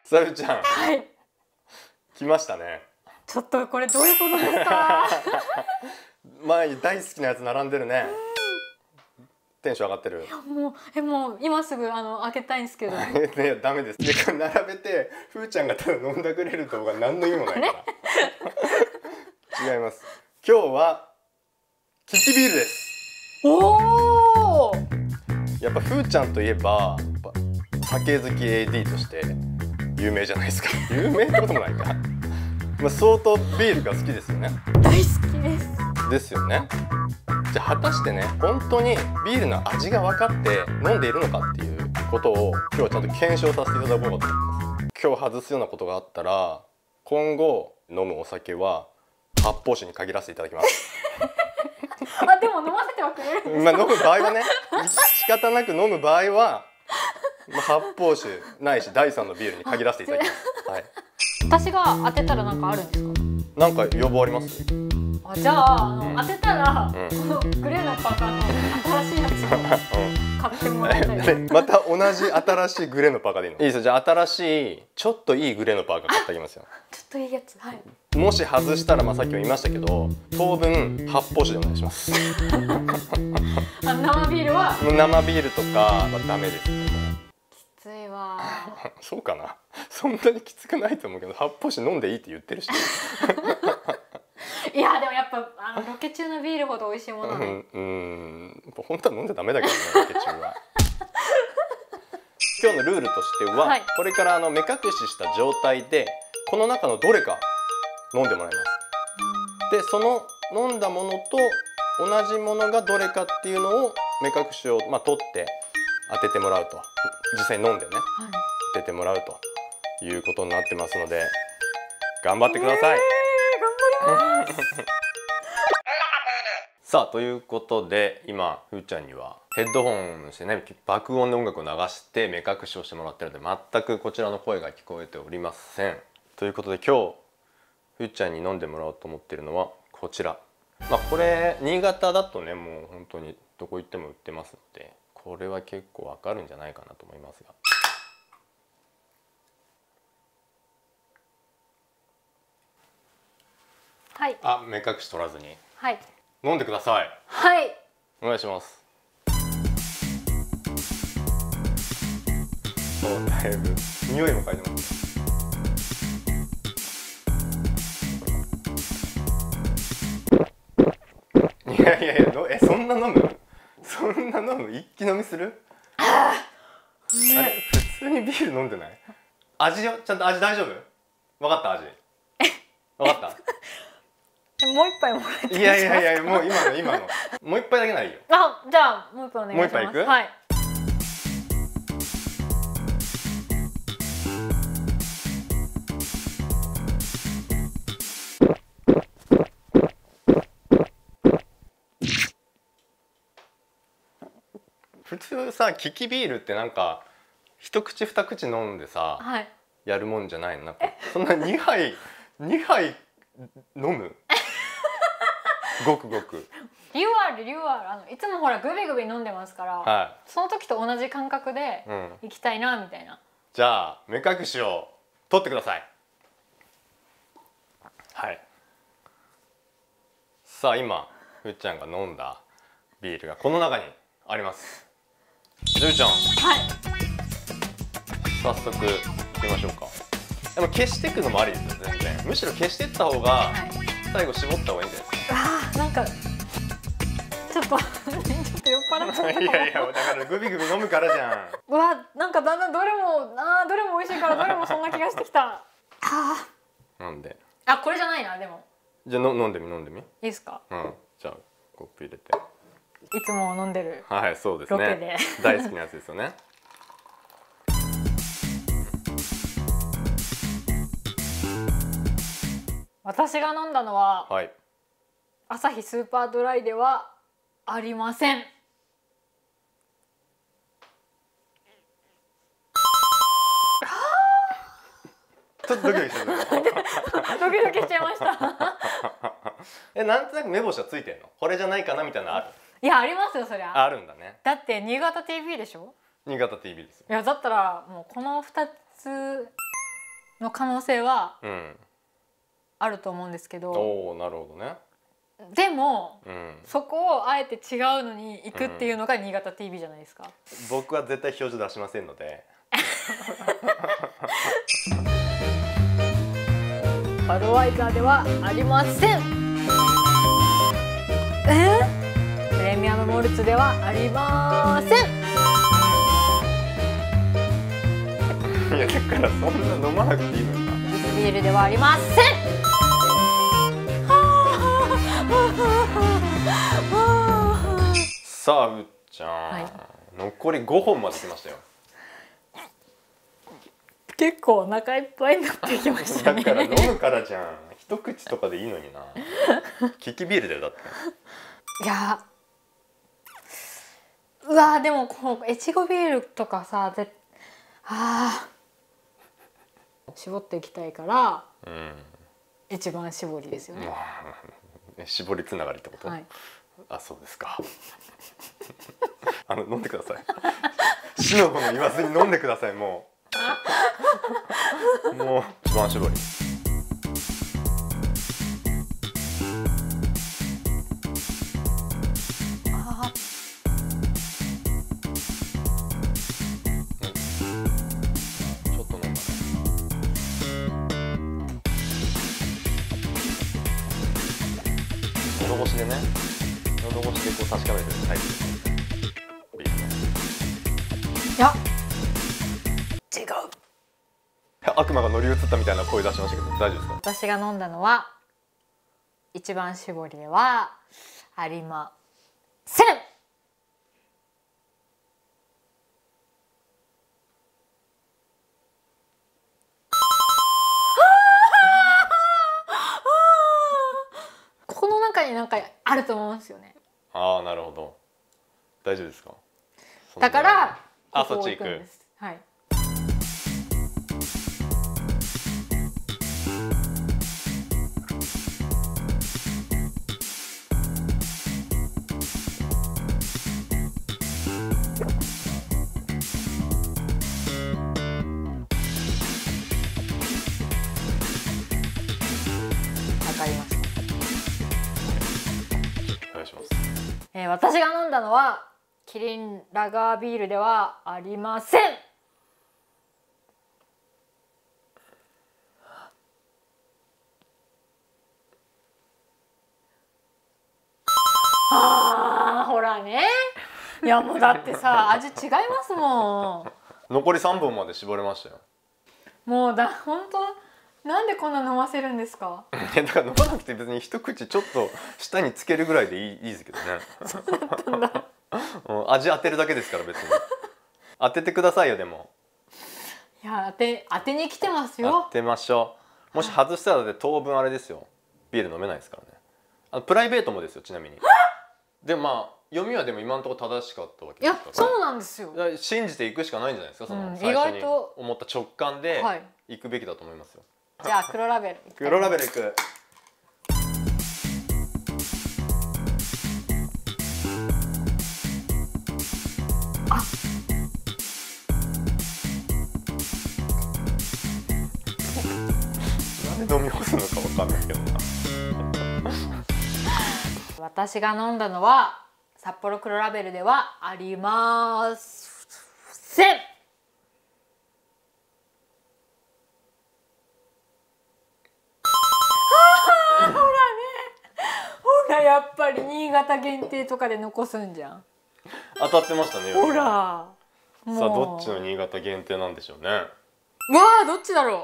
さゆちゃん、 はい。 来ましたね。 ちょっとこれどういうことですか？ 前に大好きなやつ並んでるね。テンション上がってる。 もう今すぐ開けたいんですけど。 ね、ダメです。で、並べてふーちゃんがただ飲んだくれる動画何の意味もないから。違います。今日はキキビールです。 おお。 やっぱふーちゃんといえば酒好き AD として有名じゃないですか。有名ってこともないか。まあ相当ビールが好きですよね。 大好きです。 ですよね。じゃあ果たしてね、本当にビールの味が分かって飲んでいるのかっていうことを今日はちゃんと検証させていただこうかと思います。今日外すようなことがあったら今後飲むお酒は発泡酒に限らせていただきます。 あ、でも飲ませてはくれるんですか？ まあ飲む場合はね、仕方なく飲む場合は発泡酒ないし第3のビールに限らせていただきます。はい。 私が当てたらなんかあるんですか？ なんか要望あります？ あ、じゃあ、当てたら、このグレーのパーカーの新しいやつを買ってもらいたいです。 また同じ新しいグレーのパーカーでいいの？いいですよ。じゃあ新しいちょっといいグレーのパーカー買ってあげますよ。 ちょっといいやつ。はい。 もし外したら、さっきも言いましたけど、当分発泡酒でお願いします。 生ビールは生ビールとかはダメですけど。 きついわ。 そうかな。そんなにきつくないと思うけど、発泡酒飲んでいいって言ってるし。 いやでもやっぱロケ中のビールほど美味しいものね。 本当は飲んじゃダメだけどね、ロケ中は。今日のルールとしては、はい、これから目隠しした状態でこの中のどれか飲んでもらいます。で、その飲んだものと同じものがどれかっていうのを目隠しを取って当ててもらうと、実際に飲んでね、はい、当ててもらうということになってますので、頑張ってください。 頑張ります。 さあ、ということで今ふーちゃんにはヘッドホンしてね、爆音で音楽を流して目隠しをしてもらってるので全くこちらの声が聞こえておりません。ということで今日ふーちゃんに飲んでもらおうと思っているのはこちら。これ新潟だとね、もう本当にどこ行っても売ってますので、これは結構わかるんじゃないかなと思いますが。 はい。 あ、目隠し取らずに。 はい。 飲んでください。 はい。 お願いします。だいぶ匂いも嗅いでます。いやいやいや、そんな飲む？そんな飲む？一気飲みする？あれ、普通にビール飲んでない？味よ、ちゃんと味大丈夫？分かった？味分かった？ もう一杯もらっていいですか？ いやいや、もう今のもう一杯だけならいいよ。 あ、じゃあもう一杯お願いします。 もう一杯いく？ はい。 普通さ、キキビールってなんか一口二口飲んでさ、 はい、 やるもんじゃないの？なんかそんな2杯飲む？ごくごく。 理由ある。いつもほらグビグビ飲んでますから、はい、その時と同じ感覚でいきたいなみたいな。 じゃあ目隠しを取ってください。はい。さあ今ふーちゃんが飲んだビールがこの中にあります。じゅうちゃん、はい、早速いきましょうか。でも消していくのもありですよ、全然。むしろ消していった方が最後絞った方がいいんじゃないですか。 あー、なんかちょっと酔っ払っちゃったかも。 いやだからグビグビ飲むからじゃん。 うわ、なんかだんだんどれも美味しいからどれもそんな気がしてきた。 なんで？ あ、これじゃないな。でもじゃあ飲んでみ。いいですか？ じゃあコップ入れて。 いつも飲んでる。 はい、そうですね。 ロケで大好きなやつですよね。 私が飲んだのは、 はい、 アサヒスーパードライではありません。 ちょっとドキドキしてる。 ドキドキしちゃいました。 なんとなく目星はついてんの？これじゃないかなみたいなのある？ いや、ありますよ、そりゃ。 あるんだね。 だって新潟 TV でしょ？ 新潟 TV ですよ。 いや、だったらもうこの2つの可能性はあると思うんですけど、 おお、なるほどね。 でも、そこをあえて違うのに行くっていうのが新潟 TV じゃないですか。 僕は絶対表示出しませんので。 バドワイザーではありません。プレミアムモルツではありません。いやだからそんな飲まなくていいのにな。 ビールではありません。 さあうっちゃん、はい、残り5本まで来ましたよ。 結構お腹いっぱいになってきましたね。 だから飲むからじゃん。一口とかでいいのにな。キキビールだよだって。 いや、うわでもこの越後ビールとかさ、絞っていきたいから、一番搾りですよね。 絞りつながりってこと？はい、あ、そうですか。飲んでください。死の子の言わずに飲んでください。もう一番搾り。ちょっと飲んだね。喉越しでね、喉越しでこう確かめてるタイプですね。 いや、違う。 悪魔が乗り移ったみたいな声出しましたけど大丈夫ですか？ 私が飲んだのは一番搾りではありません。この中になんかあると思うんですよね。 ああ、なるほど。大丈夫ですか？ だからそっち行く。 はい。わかりました。 お願いします。 私が飲んだのはキリンラガービールではありません。ほらね。いやもうだってさ、味違いますもん。 残り3本まで絞れましたよ。 もう本当なんでこんな飲ませるんですか？ だから飲まなくて別に一口ちょっと舌につけるぐらいでいいですけどね。 そうだったんだ。 味当てるだけですから別に。当ててくださいよでも。 いや当てに来てますよ。 当てましょう。もし外したら当分あれですよ。ビール飲めないですからね。プライベートもですよちなみに。でも読みはでも今のところ正しかったわけですから。 いやそうなんですよ。 信じていくしかないんじゃないですか。最初に思った直感でいくべきだと思いますよ。 じゃあ黒ラベル。 黒ラベルいく。なんで飲み干すのかわかんないけどな。 私が飲んだのは札幌黒ラベルではありません。ほらね、ほらやっぱり新潟限定とかで残すんじゃん。 当たってましたね。 ほら。 さあどっちの新潟限定なんでしょうね。わあどっちだろ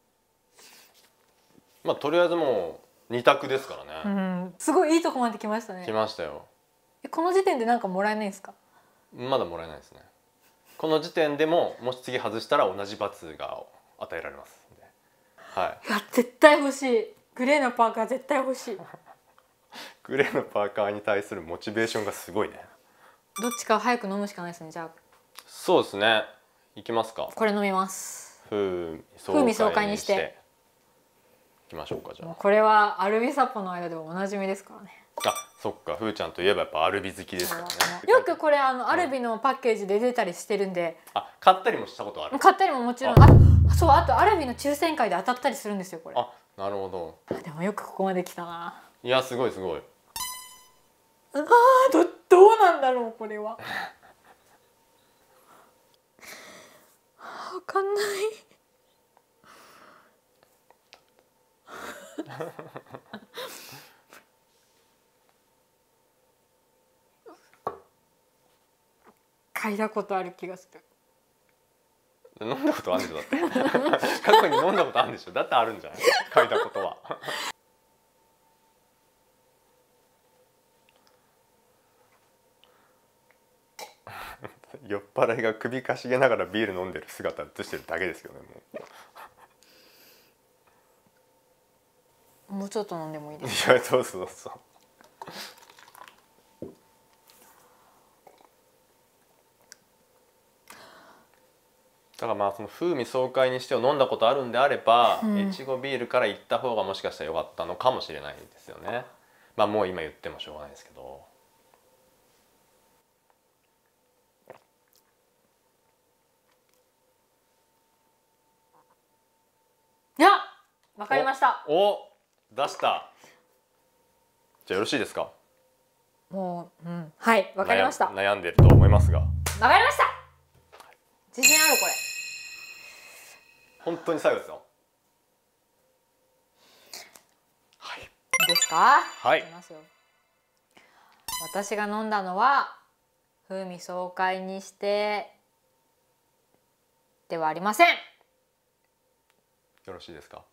う。とりあえずもう2択ですからね。すごいいいとこまで来ましたね。 来ましたよ。 この時点でなんかもらえないんですか？ まだもらえないですね。この時点でももし次外したら同じ罰が与えられますんで。はい。 いや絶対欲しい。グレーのパーカー絶対欲しい。 グレーのパーカーに対するモチベーションがすごいね。 どっちかを早く飲むしかないですね。じゃあそうですね。いきますか。 これ飲みます。 風味爽快にしていきましょうか。じゃあこれはアルビサポの間でもおなじみですからね。 そっか、ふーちゃんといえばやっぱアルビ好きですからね。 よくこれアルビのパッケージで出たりしてるんで、 あ、買ったりもしたことある？ 買ったりももちろん、そう、あとアルビの抽選会で当たったりするんですよこれ。 あ、なるほど。 でもよくここまで来たな。 いや、すごいすごい。 どうなんだろうこれは。わかんない。嗅いだことある気がする。 飲んだことあるんでしょだって過去に飲んだことあるんでしょ。だってあるんじゃない、嗅いだことは。酔っ払いが首かしげながらビール飲んでる姿映してるだけですけどね。 もうちょっと飲んでもいいですか？ いや、そうそうそう。だからまあその風味爽快にしてを飲んだことあるんであれば、いちごビールから行った方がもしかしたら良かったのかもしれないですよね。まあもう今言ってもしょうがないですけど。 いや、わかりました。 お、出した。じゃあよろしいですか？ もう、はい、わかりました。 悩んでると思いますが。わかりました。自信あるこれ。 本当に最後ですよ。はい。 いいですか？ はい。 私が飲んだのは風味爽快にしてではありません。 よろしいですか？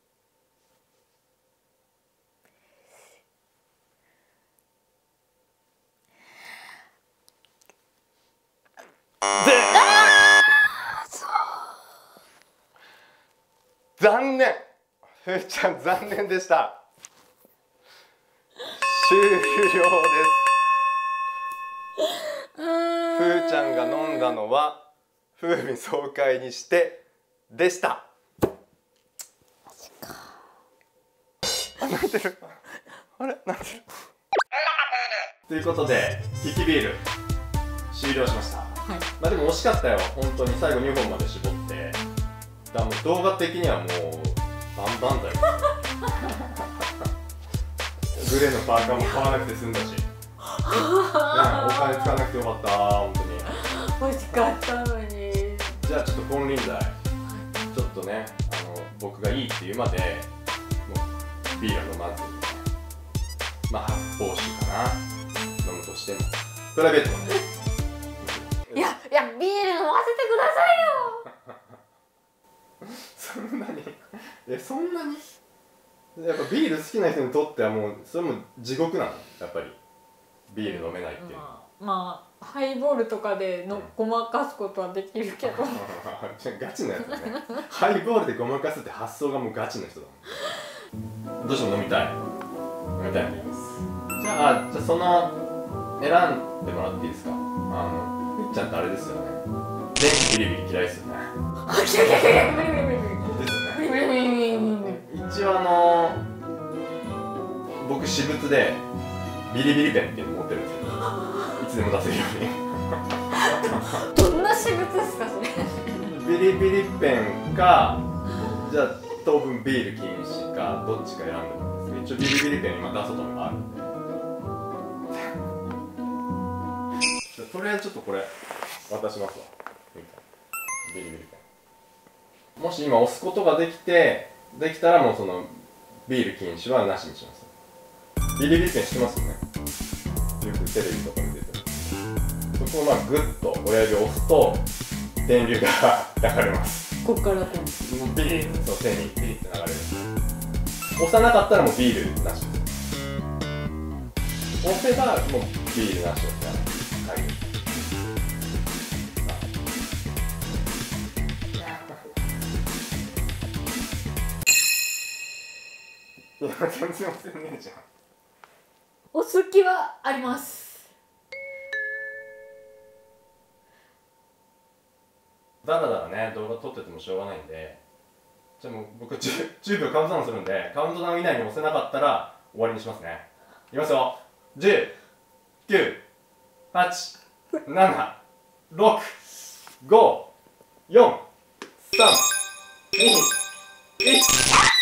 残念、ふーちゃん残念でした。終了です。ふーちゃんが飲んだのは風味爽快にしてでした。マジか。泣いてる。あれ、泣いてる。ということでキキビール終了しました。はい、まあでも惜しかったよ。本当に最後2本まで絞って。だもう動画的にはもうバンバンだよ。グレーのパーカーも買わなくて済んだし、お金使わなくてよかった。本当に欲しかったのに。 じゃあちょっと金輪際ちょっとね、僕がいいって言うまでもうビールは飲まずに、まあ発泡酒かな、飲むとしてもプライベートもね。 いやビール飲ませてくださいよ。 そんなにそんなにやっぱビール好きな人にとってはもうそれも地獄なの、やっぱりビール飲めないっていうのは。 まあハイボールとかでごまかすことはできるけどガチなやつね。ハイボールでごまかすって発想がもうガチな人だもん。どうしても飲みたい。飲みたい。じゃあその選んでもらっていいですか？ふっちゃんってあれですよね、電気ビリビリ嫌いですよね。一応僕私物でビリビリペンっていうの持ってるんですよ。いつでも出せるように。どんな私物ですかそれ？ ビリビリペンか、じゃあ当分ビール禁止か、どっちか選んでもらうんですけど、一応ビリビリペン今出そうと思えばあるんで。とりあえずちょっとこれ渡しますわ。ビリビリペン。もし今押すことができたらもうそのビール禁止はなしにします。ビリビリペン知ってますよね。よくテレビとかに出てる。そこをまあグッと親指を押すと電流が流れます。 ここからこうビリッと手にビリッと流れる。押さなかったらもうビールなしです。押せばもうビールなしですからね。いや全然押せねえじゃん。 押す気はあります。 だらだらね動画撮っててもしょうがないんで、じゃあもう僕 10秒カウントダウンするんで、カウントダウン以内に押せなかったら終わりにしますね。いきますよ。 10、9、8、7、6、5、4、3、2、1。